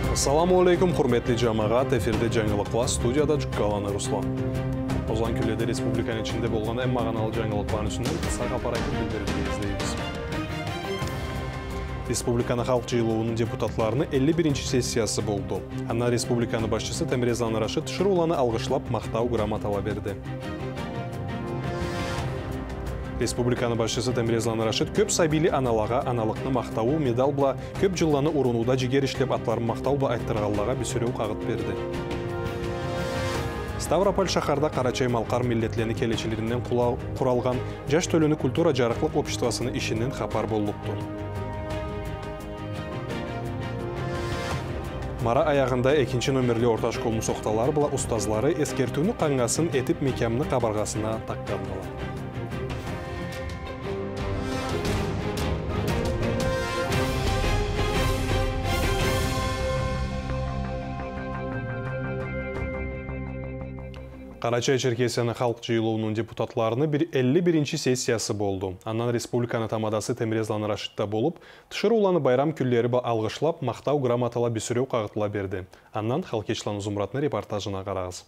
Assalamu alaikum, hurmetli cemaat. Efirde жаңылықлар, студияда Жүккаланы Руслан. Озған күлледі республиканың içinde болған en mağanalı жаңылықларын üstünden kısa aparaytı bildirdiğini izleyiz. Respublikanın Xalq Cıyılığının deputatlarının 51-ci sessiyası oldu. Anna Respublikanın başçısı Temrezlan Raşid Şıroğlanı alqışlap maqtau qramatala verdi. Respublikanın başçısı Temrezlan Raşid köp sabili analağa analıqны maqtau medal bula köp жылланы urunuda jiger işlep atların maqtau bula ayttırğallağa bir süreu qağıt verdi. Stavropol şaharda Qaraçay Malqar milletlerini keleçilerinden kuralgan Jaş Tölünü Kultura Jarıqlıq Opştvasının işinin xapar bolluqtu. Mara ayağında 2-ci nömerli orta şkolun soxtaları bula ustazları eskertüğünü qanğasın etip mekamını qabarğasına taqqandılar. Qaraçay-Çerkesiyanın Xalq Cıyılığının deputatlarını bir 51-ci sessiyası oldu. Annan Respublikanın tamadası Temrezlan Raşiddə olub, Tışıroğlanı bayram külleri alqışlap, maqtau qramatala bir süreu qağıtıla verdi. Annan Xalkeçlan Uzumratны reportajına qarağız.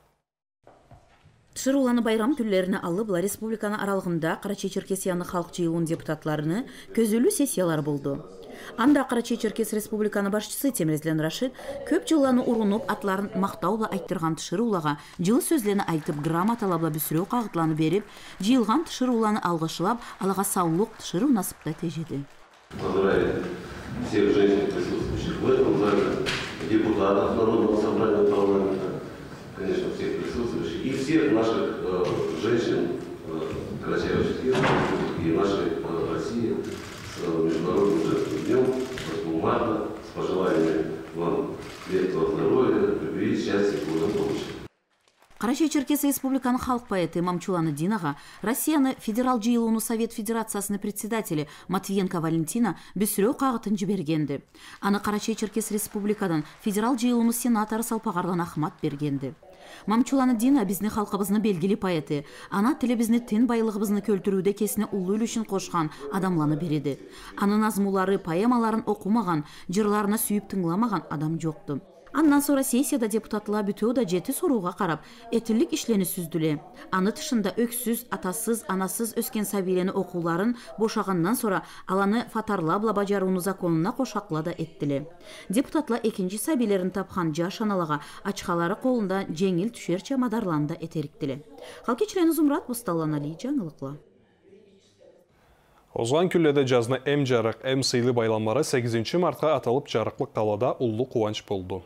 Tışıroğlanı bayram küllerini alıp, Respublikanın aralığında Qaraçay-Çerkesiyanın Xalq Cıyılığının deputatlarını közülü sessiyalar buldu. Anda Qaraçay-Çerkes Respublikanı başçısı Temrezlan Raşid köp жылланы urunup atların maqtaula ayttırgan Tışıroğlağa жылы sözlerini aytıp gramatalabla bir süreu qağıtlanı berip, jıyılgan Tışıroğlanı alqışlap, alağa sağlık Tışыру nasipta tejedi. Поздравляю всех женщин, присутствующих в этом зале, депутатов Народного собрания парламента, конечно, всех присутствующих и всех наших женщин Карачаево-Черкесской и нашей России с Международным женским днем 8 марта, с пожеланиями вам ветхого здоровья, любви, счастья и благополучия. Qaraçay-Çerkes Respublikanın xalq поэты Мамчуланы Динаға Россияны Федерал Жиылуны Совет Федерациясының председателі Матвиенко Валентина бүсірeu қағытын жібергенді. Аны Qaraçay-Çerkes Respubliкадан Федерал Жиылуны сенаторы Салпағардан Ахмат бергенді. Мамчуланы Дина біздің халқыбызны белгілі поэты, ана тілі бізні тен байлығыбызны көлтіруде кесіне ұлы үлішін қошқан адамланы береді. Аны назмулары, поэмаларын оқымаған, жырларына сүйіп тыңламаған адам жоқты. Андан sonra sessiyada deputatlar bütüğü da jeti soruğa qarab, etillik işleni süzdüle. Anı tışında öksüz, atasız, anasız ösken sabileni okulların boşağından sonra alanı fatarlabla bacarunu zakonuna koşakla da ettile. Deputatlar ikinci sabilerin tapxan jaş analağa açxaları қолында жеңіл düşerçe madarlanda eteriktile. Xalkeçileni Zumrat Bustallan Ali жаңылықла. Ozgan küllede cazına em jarıq, em sıylı bayramları 8-ci martqa atılıp Jarıqlıq qalada ullu quvanç boldu.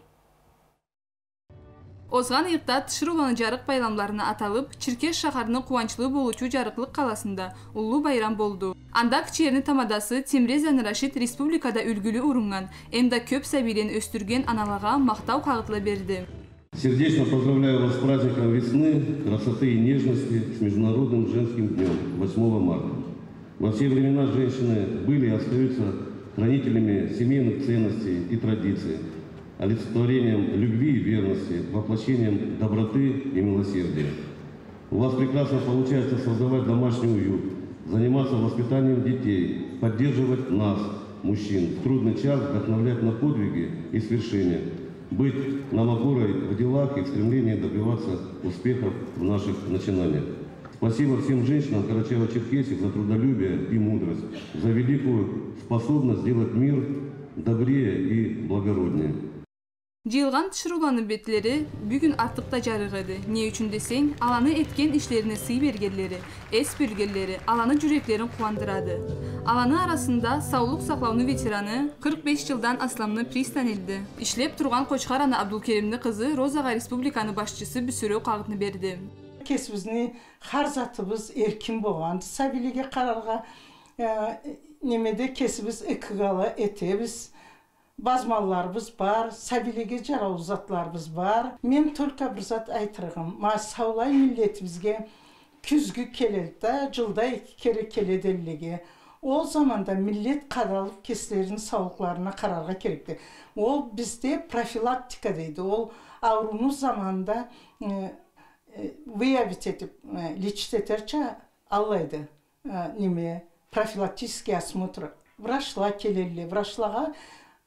Ozgan yurtta Tışıroğlanı jarıq bayramlarını atalıp, Çirkes şaharının kuvançlı boluçu Jarıqlıq qalasında ullu bayram boldu. Anda kiçiyerini tamadası Temrezlan Raşid Respublikada ülgülü urungan, emda köp sabilen östürgen analağa maqtau qağıtla berdi. Сердечно поздравляю вас с праздником весны, красоты и нежности с Международным женским днем 8 марта. Во все времена женщины были и остаются хранителями семейных ценностей и традиций, олицетворением любви и верности, воплощением доброты и милосердия. У вас прекрасно получается создавать домашний уют, заниматься воспитанием детей, поддерживать нас, мужчин, в трудный час вдохновлять на подвиги и свершения, быть нам опорой в делах и в стремлении добиваться успехов в наших начинаниях. Спасибо всем женщинам Карачаево-Черкесии за трудолюбие и мудрость, за великую способность сделать мир добрее и благороднее. Jıyılgan Tışıroğlanı betleri bugün artıq da jarıqıdı. Ne üçün deseng, alanı etken işlerine sıy bergerleri, es bürgerleri, alanı cüreklerin kuvandıradı. Alanı arasında sağlık saqlauну veteranı 45 yıldan Aslamlı Pristan eldi. İşlep turgan Qoçqar ana Abdulkerimni kızı Rozağa Respublikanı başçısı bir süreu qağıtını berdi. Kesimizni har zatыбыз erkin bolgan, sabilige qararga nemede kesimiz ekigala etebіз. Bazmallarımız var, sabilige jaraw zatlarımız var. Men tolka bir zat aytırgım. Ma sawlay milletimizge küzgü keledi da, жылда 2 kere keledellige. O zamanda millet qaralıp keslerin sağlıklarına qararga kerekti. O bizde profilaktika deydi. O avrunun zamanında выявить etip, лечить eterçe allaydı. Nime, профилактический осмотр. Врачла келелі, врачлаға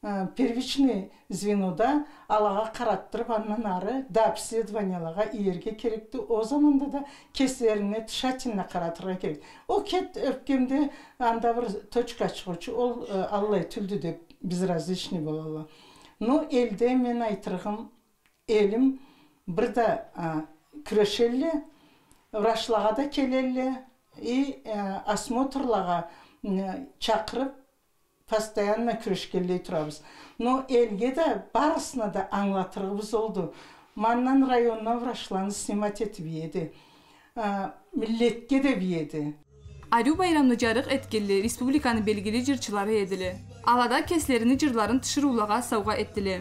первичный звенода алаға қараттырып, аннан ары да обследованияларға иерге керекті. О заманда да кестеріне тщательно қаратырға керек. О кет өпкемде анда бір точка шығычы, ол аллай түлді деп безразличный болалы. Но елде мен айтырғым, елім бірді күрешелі, врачлаға да келелі, и осмотрлаға чақырып, постоянно күрешкелей тұрабыз. Но елге де барысына да аңлатырғыбыз олды. Маннан районна врачланы снимать етіп еді. Milletке de biyedi. Arı bayramını jarıq etkili Respublikanın belgili jırçıları edili. Alada keslerini jırların tışırulağa savga etdili.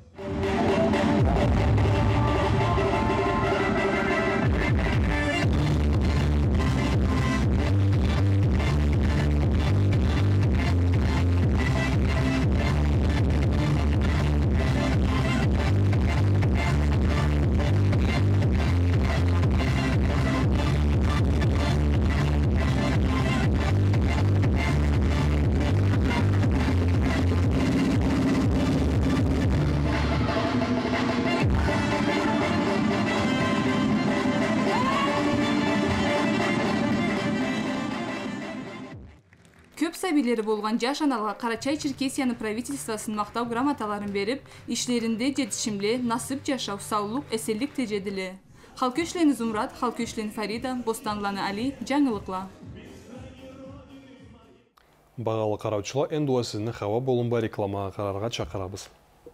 Köp sabileri bolğan jaş analarga Karaçay Çerkesiyanı правительствосын maqtav gramataların berip, işlerinde jetişimli, nasip yaşav, sağlık, esellik tejedili. Halk köşleni Zumrat, halk köşleni Farida, Bostanlanı Ali, жаңылыкла. Бағалы қараучылар, енді сізні хава болынба рекламаға қарарға чақырабыз.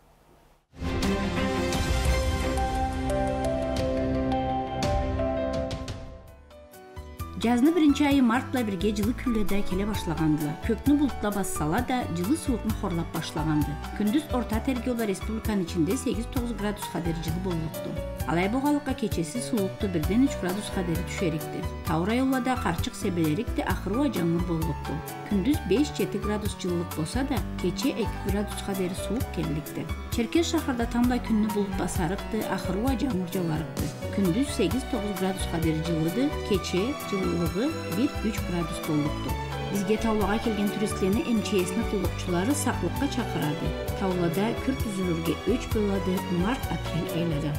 Жазны 1 айы мартла бірге жылы күлледе келе башлағандылар. Көкні бұлтла бассала да жылы суықны хорлап башлағанды. Күндіз орта тергеула республиканын içinde 8-9 градусқа дері жылы болуқты. Алай боғалыққа кечесі суықты 1-3 градусқа дері түшерікті. Таура yollarda қарчық себелерікті ақыруа жаңыр болуқты. Күндіз 5-7 градус жылылық болса да, кече 2 градусқа дері суық келдікті. Черкес шақырда тамда күнні бұлт басарықты, ақыруа жаңыр жауарықты. Күндіз 8-9 градусқа дері жылыды, кече жылылығы 1-3 градус болуқты. Бізге таулаға келген туристлеріні МЧС'ні құлықчылары сақлыққа чақырады. Таулада күрт үзілірге 3 болады март-апрель айлада.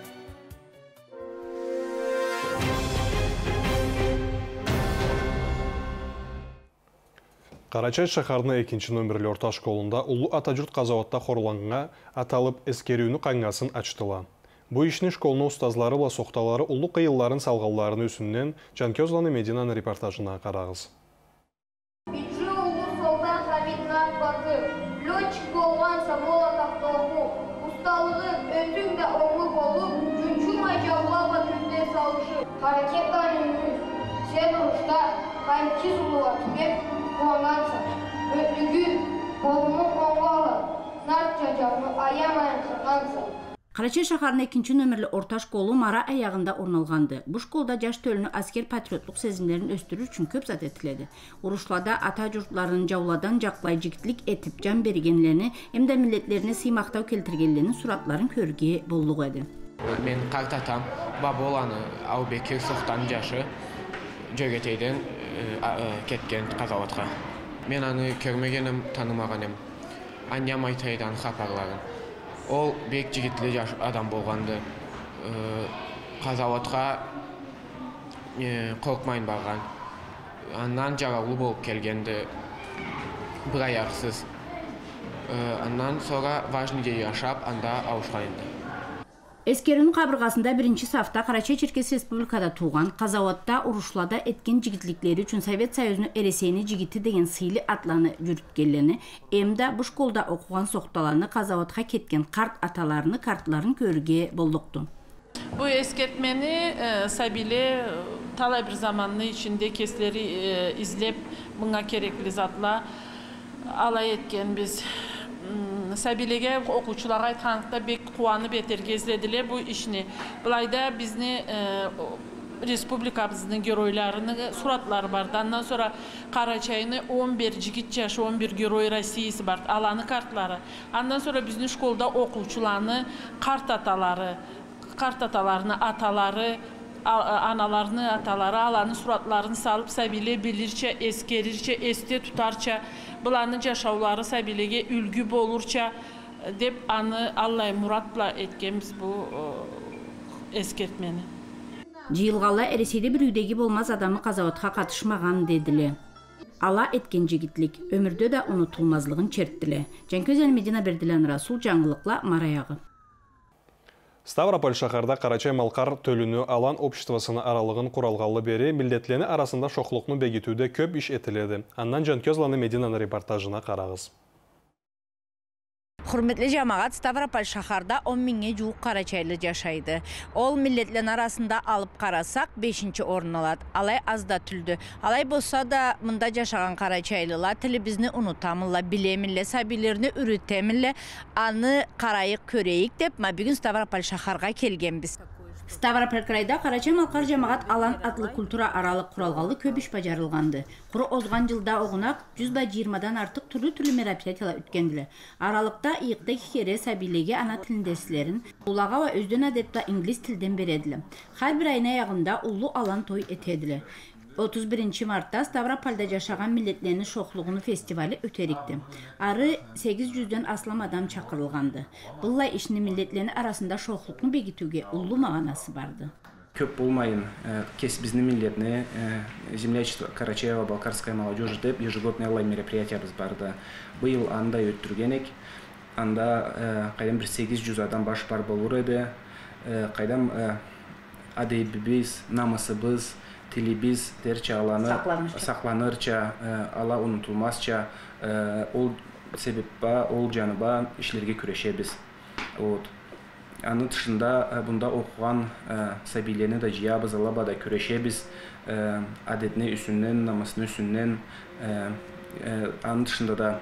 Карачай шахарны 2 нөмірлі орта школында Улу Атажұрт қазаватта хорланға аталып эскерүүнү қаңгасын ачтыла. Бу ишни школны устазлары ла соқталары улу кыйылларын салгалларын үсүннен Жанкёзланы Мединаны репортажына карагыз. Биджи улу солдан Хамиднар Батыр, летчик болгон самола тактоку, усталыгы өтүң да оңу болуп, жүнчү майжаулаба күндө салышы. Харакеттарын сен урушта кантиз улуга түгеп куанансың. Өтлүгү болуну оңу алып, нарт жажауну аямайын кыргансың. Карачай шахарны 2 нөмірлі орта школы мара аяғында орналганды. Бұл школда жаш төліні аскер патриотлық сезімлерін өстіру үшін көп зат етіледі. Урушлада ата жұртларын жауладан жақлай жігітлік етіп жан бергенлеріні, әмді милletlerine сыймақтау келтіргенлерінің сұратларын көрге болуғы еді. Мен қартатам Баболаны Аубекер Соқтан жашы жөгетейден кеткен Қазаватқа. Мен аны көрмегенім, танымағаным. Аням айтайдан хапарларын. Ол бек жігітлі жаш адам болғанды. Қазаватқа қорқмайын барған. Аннан жараулы болып келгенді бір аяқсыз. Аннан sonra важныйде яшап, анда ауышқайынды. Эскерінің қабырғасында 1-ші сафта Карачай Черкес Республикада туған, Қазаватта урушлада еткен жігітліктері үшін Совет Союзының эресейні жігіті деген сыйлы атланы жүрткелеріні, емда бұл школда оқуған соқталарыны Қазаватқа кеткен қарт аталарыны картларын көрге болдықты. Bu esketmeni Sabile talay bir zamanın içinde kesleri izlep buna gerekli zatla alay etken biz Sabile'ge okuçulara aytqanlıqda bek kuanıp etergezlediler bu işini. Bulayda bizni Respublikamızın geroylarının suratları vardı. Ondan sonra Karaçay'ını 11 jigit yaşı 11 geroy Rossiyası vardı. Alanı kartları. Ondan sonra bizim şkolda okuçularını kart atalarını ataları analarını ataları alanı suratlarını salıp Sabile bilirçe, eskerirçe, este tutarça Bulanın yaşavları sabilige ülgü bolurça dep anı Allah'ı muratla etkemiz bu eskertmeni. Жиылғалы Ресейде bir üydegi болмaz adamı qazavatqa qatışmаған dedili. Ala etken jigitlik, ömürde de unutulmazlığın çerttili. Canközel Medina Berdilen Rasul жаңылықла Marayağı. Stavropol şaharda Карачай Малқар төлүнү алан обществосына аралығын құралғалы бері милдетлени арасында шоқлықны бегитүүдө көп иш этиледі. Аннан Жанкözланы Мединаны репортажына қарағыз. Hürmetli cemaat, Stavropol şaharda 10 minge juq Karaçaylı yaşaydı. Ol milletlerin arasında alıp qarasak 5-ci orun aladı. Alay az da tüldü. Alay bolsa da mında yaşayan Karaçaylılar tili bizni unutamırlar, bilemille, sabilerini üretemille, anı qarayıq, köreyik dep, ma bugün Stavropol şaharga kelgen biz. Stavropol krayda Карачай Малқар жамағат алан атлы культура аралық құралғалы көп іш бажарылғанды. Құры озған жылда оғынақ 120-дан артық түрлі мероприятиялар өткенділі. Аралықта иықта кекере сәбилеге ана тіліндесілерін, ұлаға ва өзден адепта инглиз тілден береділі. Har bir ayın ayağında ullu alan toy etedili. 31 Mart'ta Stavropol'da yaşayan milletlerinin şoxluğunu festivali öterikti. Arı 800'den aslam adam çakırılgandı. Bulla işini milletlerinin arasında şoxluğunu begitüge ullu mağanası vardı. Köp bulmayın, kes bizning milletni, землячество Карачаево-Балкарская молодежь deb ежегодный алай мероприятиябыз барды. Bu yıl anda öttürgenek, anda qaydan bir 800 adam baş bar bolur edi. Qaydan adebimiz, namısыбыз, tilimiz derçe alanı saklanırça, ala unutulmazça, ol sebepba, ol canıba işlerge küreşebiz. Anın dışında bunda okuyan sabilerini de ciyabız, alaba da küreşebiz. Adetine üstünden, namasına üstünden. Anın dışında da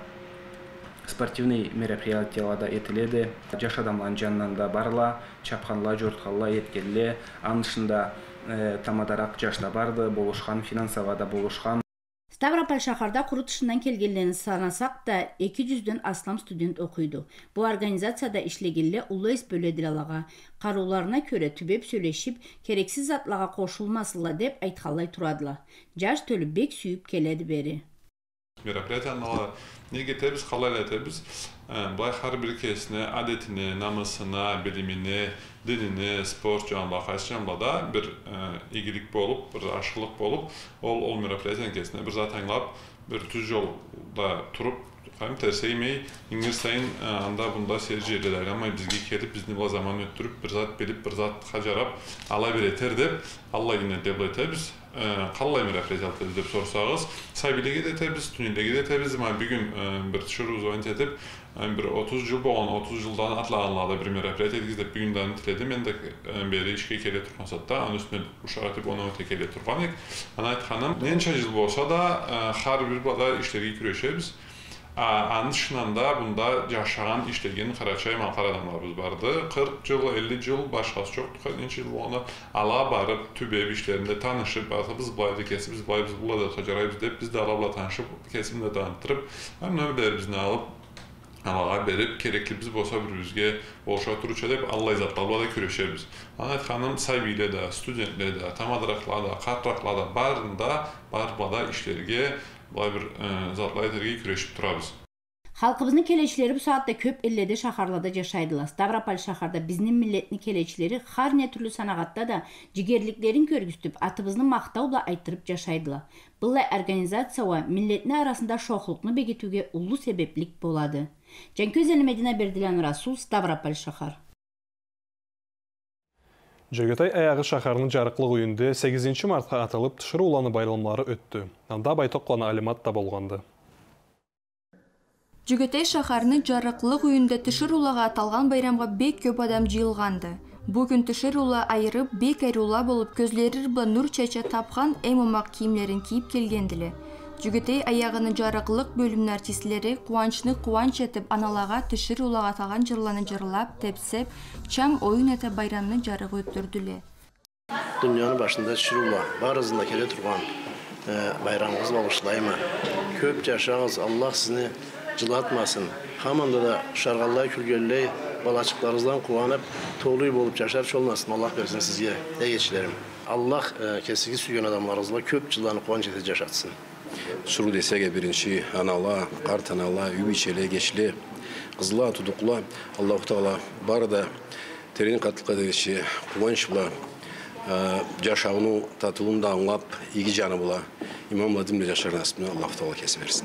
sportivный мероприятияларда etиледі. Жаш адамлардың жанынан да барла, чапқанла, жортқанла еткелі. Анын дышында тамадарақ жашта барды, болушқан, финансова да болушқан. Stavropol şaharda kuru dışından kelgenlerini sanasak da 200'den aslam student okuydu. Bu organizasiyada işlegille ulu es böledilaga, karularına köre tübep söyleşip, gereksiz zatlaga koşulmasıla dep aytxallay turadıla. Jaş tölü bek süyüp keledi beri. Мероприятияны не кетебиз, калай этебиз. Былай har bir kesine adetini, namısına, bilimini, dinini, sport жанба, кайсы жанбада bir ийгилик болуп, bir ашыгылык болуп, ол мероприятияны kesine bir zat аңлап, bir түз жолда туруп, кайым терсеймей, иңир сайын анда бунда сержелер айламай бизге келип, биздин бул заман өттүрүп, bir zat билип, bir zatка жарап, ала беретер деп, Алла кине деп айтабыз. Қалай мероприятиялар деп сорсаңыз, сабилеге де тәбіз, түнелеге де тәбіз. Бүгін бір түшіру звонит етіп, bir 30 жыл болған, 30 жылдан атлағанларда bir мероприятия деп бүгінден тіледі. Мен де бері ішке келе тұрған сатта, аны үстіне ұшақ етіп, оны өте келе тұрған ек. Ана айтқаным, ненше жыл болса да, har bir бада işlerге күрешеміз. Анын дышынан бунда жашаган иштеген Карачай Малқар адамдарыбыз барды. 40 жыл, 50 жыл башкасы жок. Нече жыл болгондо ала барып, түбеп иштеринде таанышып, биз былайды кесип, биз былай, биз булада тажарайбыз деп, биз да ала бала таанышып, кесимди таанытырып, нөмүрлөрүбүздү алып, алага берип, керекли биз болсо бирибизге болуша туручу деп, Алла изатталбада күрөшөбүз. Аны айтканым, сабийлер да, студенттер да, тамадыраклар да, картыраклар да барында, барбада иштерге Бұлай bir zatlar eterge küreşip turabız. Halkımızın keleçleri bu saatte köp ellerde şaharlarda yaşaydılar. Stavropol şaharda bizning milletni keleçleri har ne türlü sanagatta da jigerliklerin körgüstüp atımızın maqtawla aytırıp yaşaydılar. Бұлай organizasiya milletni arasında şoxluqni begitüge ullu sebeplik boladı. Canközel Medina Berdilen Rasul, Stavropol şahar. Жөгөтай аяғы шаһарының жарықлық үйінде 8 мартқа атылып Тышыры уланы байрамлары өтті. Анда байтоқланы алимат та болғанды. Жөгөтай шаһарының жарықлық үйінде Тышыр улаға аталған байрамға бек көп адам жиылғанды. Бүгін Тышыр ула айырып бек айрула болып көзлері нұр чача тапқан эмомақ киімлерін киіп келгенділі. Жөгөтай аяғының жарықлық бөлімнің артистлері қуанчыны қуанч етіп аналаға Тышыр улаға аталған жырланы жырлап, тепсеп, чам ойын ете байрамның жарығы өттірділі. Dünyanın başında Tışır ula, barızında kele turgan bayramınız oluşlayma. Köp yaşağınız, Allah sizni cılatmasın. Hamanda da şargallar külgölley, balaçıklarınızdan kullanıp, toğluyu bolup yaşar olmasın. Allah versin sizge, geçilerim. Allah kesiki süyön adamlarınızla köp cılarını kuvanç ete yaşatsın. Suru desege birinci anala, kart anala, übiçele, geçli, kızla, tudukla, Allah-u Teala barada terin katılka derişi, kuvançla, yaşağını tatılında anlap, iyi canı bula. İmam Vladimir yaşar nasibini Allah-u Teala kesiversin.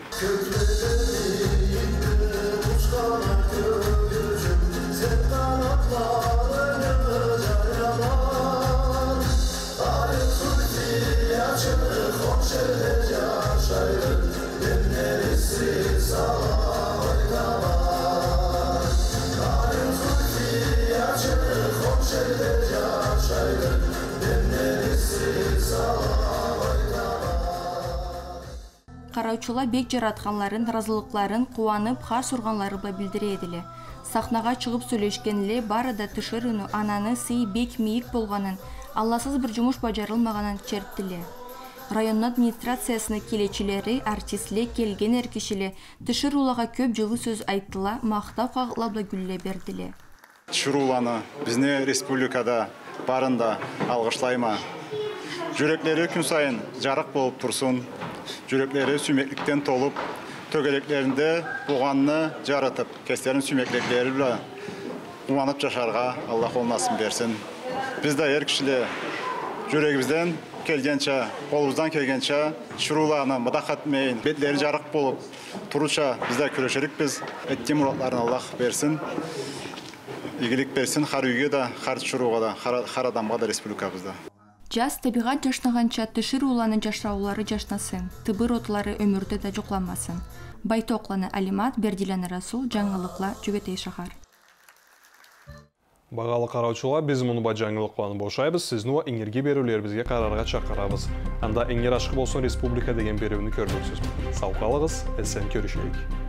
Караучула бек жаратканларын, разылыкларын кубанып, хар сурганлары ба билдире эдиле. Сахнага чыгып сүйлөшкенле барыда тышырууну ананы сый бек мийик болгонун, алласыз бир жумуш бажарылмаганын черттиле. Район администрациясынын келечилери, артистлер, келген эркишилер тышыруулага көп жылы сөз айттыла, мактап кагылабла күлле бердиле. Тышырууланы бизне республикада барында алгышлайма. Жүрөклөрү күн сайын жарык болуп турсун. Жүрөклөрү сүймектиктен толуп, төгөлектеринде буганны жаратып, кестерин сүймектеклери биле кубанып жашарга Аллах насып берсин. Биз да эр кишилер жүрөгүбүздөн келгенче, колубуздан келгенче тышырууланы мадак этмейин, бетлери жарык болуп туруча биз да күрөшөрүкбүз. Эттим муратларын Аллах берсин. Игилик берсин хар үйгө да, хар тышырууга да, хар адамга да республикабызда. Жаз табигат жашнаганча тышырууланын жашаулары жашнасын, тыбыр отлары өмүрдө да жокламасын. Байтокланы Алимат, Бердилана Расул, жаңылыкла Жүгөтей шахар. Бағалы қараучылар, біз мұны ба жаңылықланы бошайбыз, сізні эңерге берулерімізге қарарға чақырабыз. Анда эңер ашқы болсын республика деген беруіні көрмексіз. Сау қалығыз, әсен көрішейік.